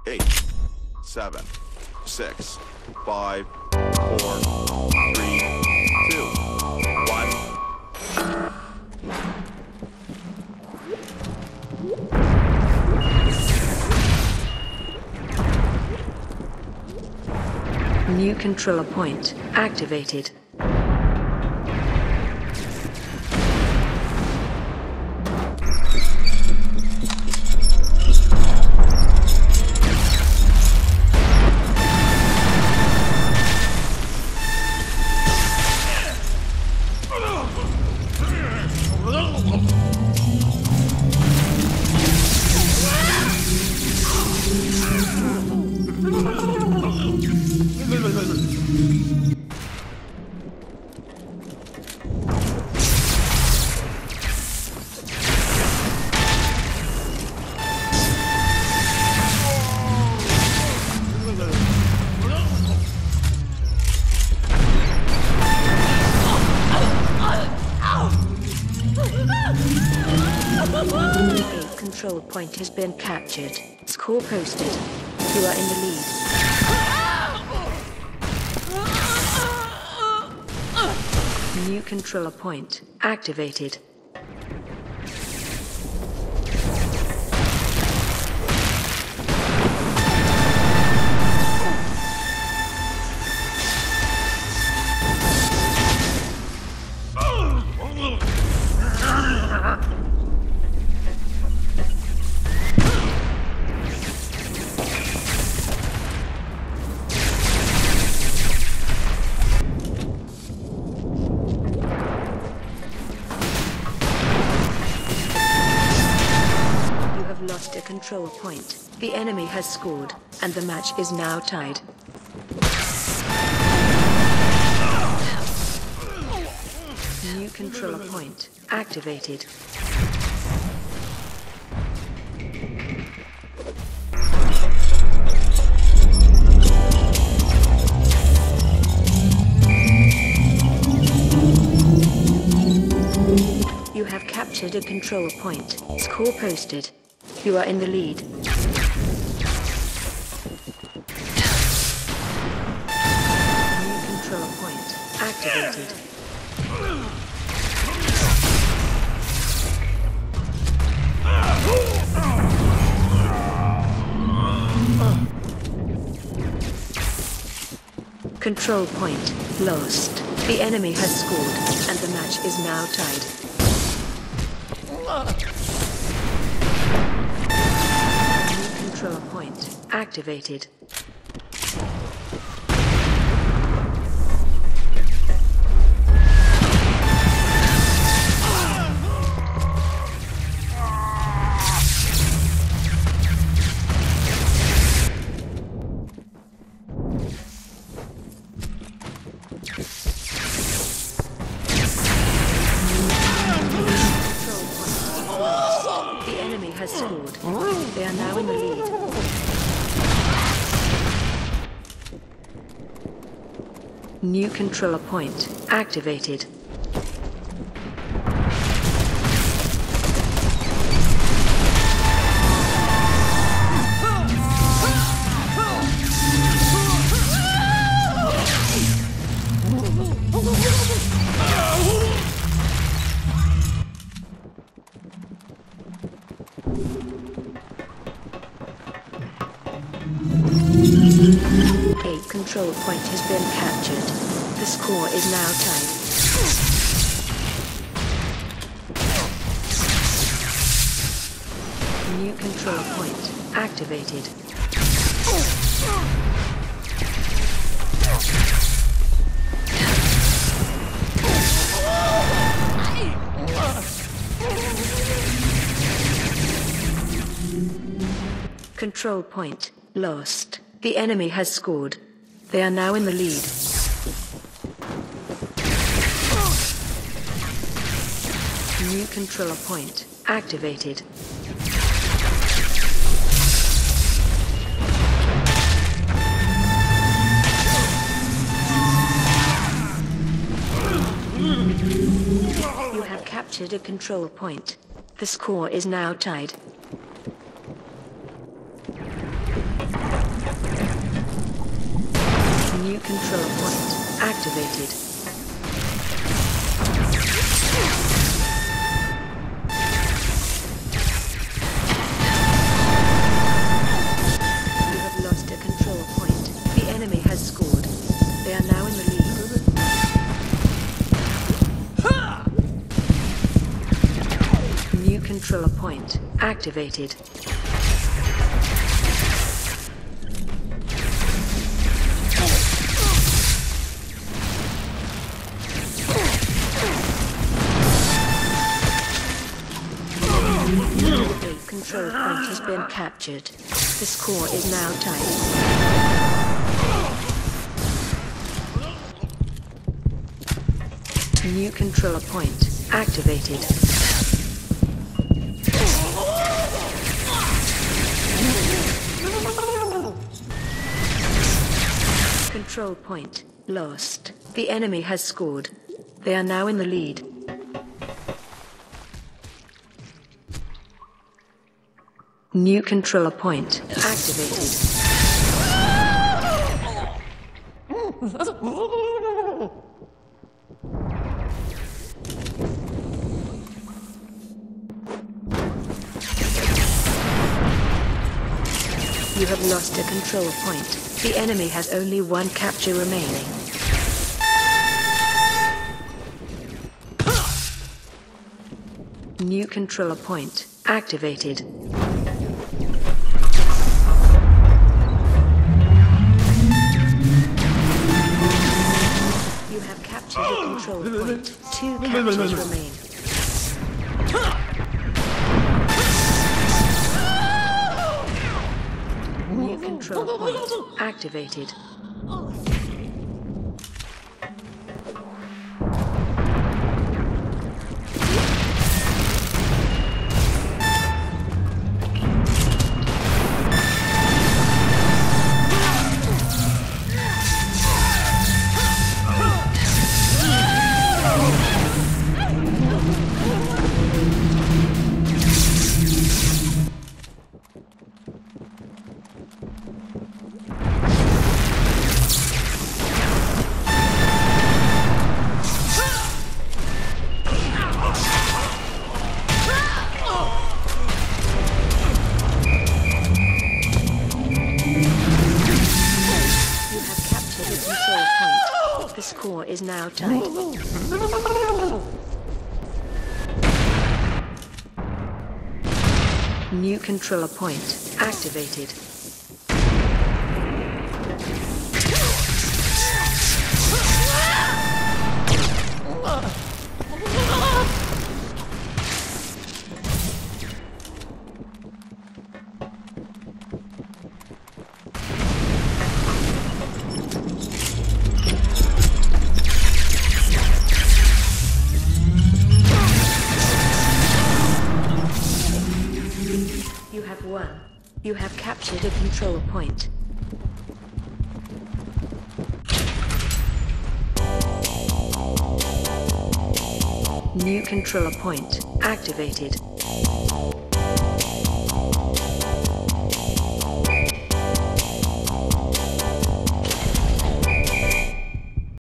8, 7, 6, 5, 4, 3, 2, 1. New controller point activated. A control point has been captured. Score posted. You are in the lead. New controller point activated. Lost a control point. The enemy has scored, and the match is now tied. New controller point activated. You have captured a control point. Score posted. You are in the lead. New control point activated. Control point lost. The enemy has scored, and the match is now tied. Control point activated. The enemy has scored. They are now in the lead. New controller point activated. A control point has been captured. The score is now tied. New control point activated. Control point lost. The enemy has scored. They are now in the lead. New controller point activated. You have captured a control point. The score is now tied. New control point activated. You have lost a control point. The enemy has scored. They are now in the lead. New controller point activated. Control point has been captured. The score is now tied. New controller point activated. Control point lost. The enemy has scored. They are now in the lead. New controller point activated. You have lost a control point. The enemy has only one capture remaining. New controller point activated. You have captured the control point. 2 captures remain. New control point activated. The score is now tied. New controller point activated. You have won. You have captured a control point. New controller point activated.